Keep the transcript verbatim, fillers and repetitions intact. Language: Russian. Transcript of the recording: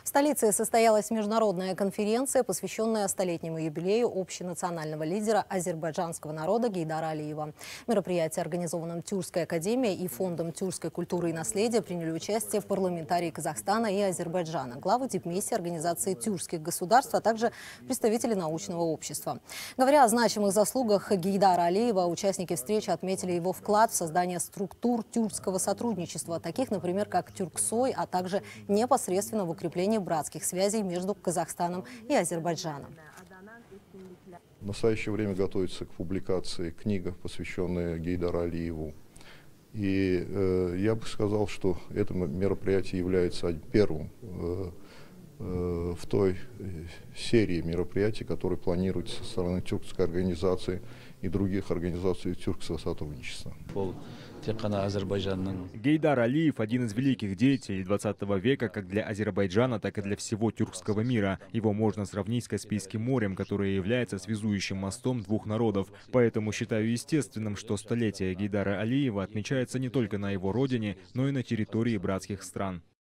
В столице состоялась международная конференция, посвященная столетнему юбилею общенационального лидера азербайджанского народа Гейдара Алиева. Мероприятие, организованном Тюркской академией и Фондом тюркской культуры и наследия, приняли участие в парламентарии Казахстана и Азербайджана, главы дипмиссии Организации тюркских государств, а также представители научного общества. Говоря о значимых заслугах Гейдара Алиева, участники встречи отметили его вклад в создание структур тюркского сотрудничества, таких, например, как Тюрксой, а также непосредственно в укреплении братских связей между Казахстаном и Азербайджаном. В настоящее время готовится к публикации книга, посвященная Гейдару Алиеву. И э, я бы сказал, что это мероприятие является первым э, э, в той серии мероприятий, которые планируются со стороны тюркской организации и других организаций тюркского сотрудничества. Гейдар Алиев – один из великих деятелей двадцатого века как для Азербайджана, так и для всего тюркского мира. Его можно сравнить с Каспийским морем, которое является связующим мостом двух народов. Поэтому считаю естественным, что столетие Гейдара Алиева отмечается не только на его родине, но и на территории братских стран.